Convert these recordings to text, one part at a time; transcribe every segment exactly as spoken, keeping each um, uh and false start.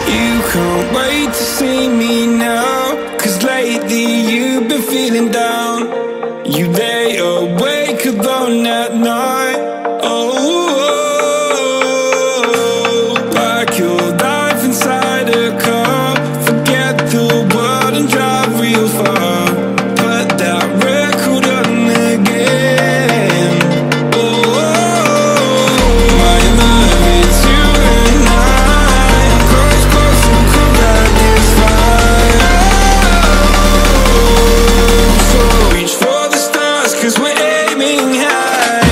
You can't wait to see me now, 'cause lately you've been feeling down. You lay awake alone at night. Oh, like your life inside a car. Forget the world and drive real far. Put that record on again. Oh, my love is you and I. Close, close and cool like this fire. So reach for the stars, 'cause we're aiming high.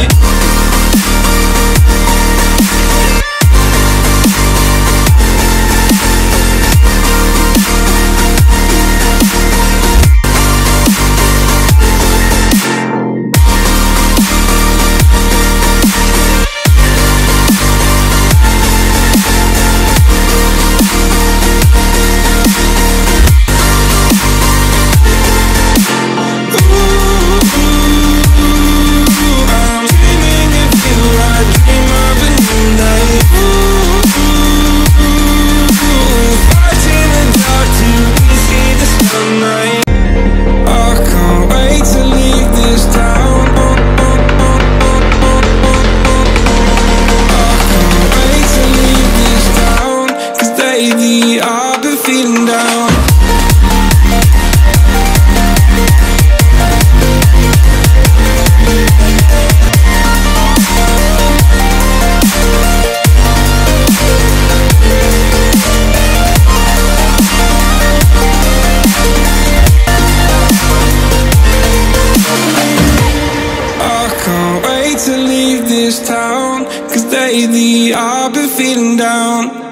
I've been feeling down. I can't wait to leave this town, 'cause lately I've been feeling down.